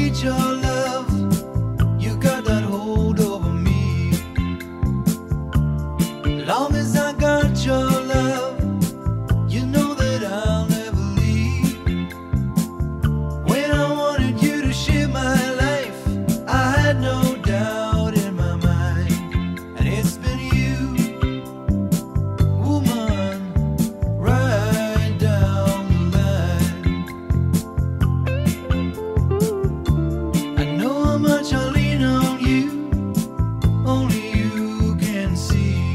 need your love. You got that hold over me. Long as I got your love, you know that I'll never leave. When I wanted you to share my life, I had no doubt in my mind. And it's been you, woman, right down the line. I know how much I lean on you, only you can see.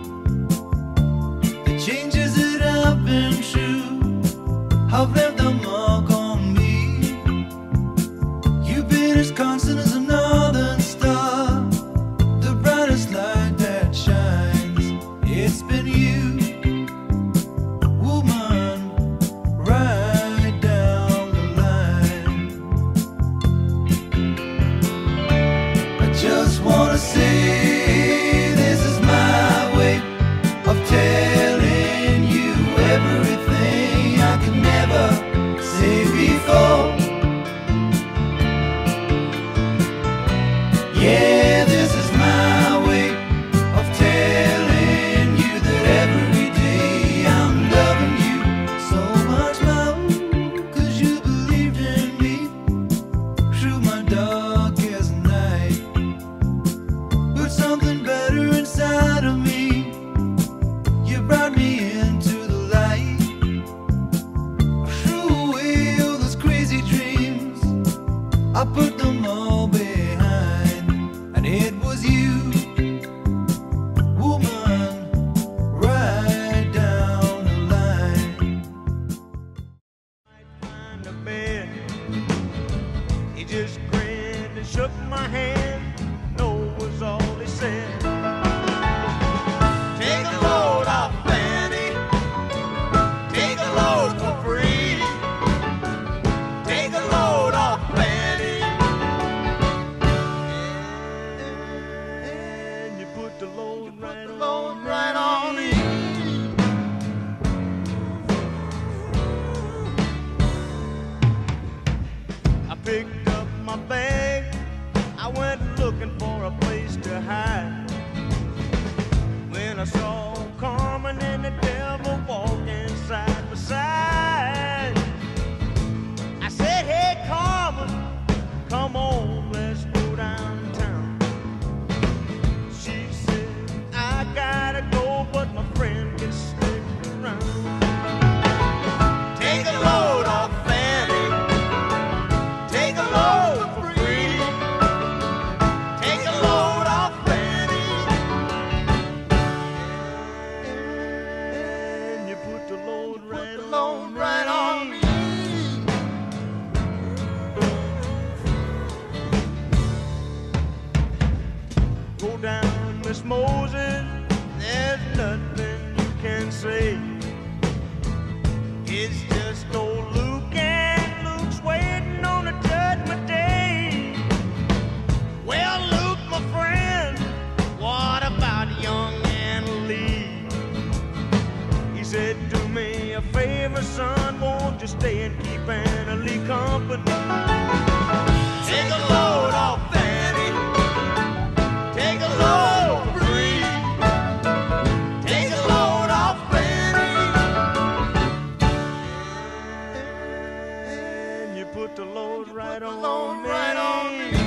The changes that I've been through have left a mark on me. You've been as constant as a northern star, the brightest light that shines. It's been you, woman, right down the line. I just wanna say this is my way of telling you everything I could never say before. Yeah, this is my way of telling you that every day I'm loving you so much more. 'Cause you believed in me through my darkest night. Put something better inside of me. You brought me into the light. Threw away all those crazy dreams, I put them all behind. And it was you, woman, right down the line. Find a bed. He just grinned and shook my hand. No was all he said. Take a load off Fanny. Take a load for free. Take a load off Fanny. And you put the load right on me. I picked up my bag. I went looking for a place to hide. When I saw Carmen and the devil walking side by side, I said, "Hey Carmen, come on, let's go downtown." She said, "I gotta go, but my friend can stick around." Take a load off Fanny. Take a load for free. Take a load off Fanny. And you put the load right on me. Go down, Miss Moses, there's nothing you can say. It's just old Luke, and Luke's waiting on the judgment day. Well, Luke, my friend, what about young Anna Lee? He said, "Do me a favor, son, won't you stay and keep Anna Lee company? Take a load off Fanny. Take a load free. Take a load off Fanny." And you put the load right on me.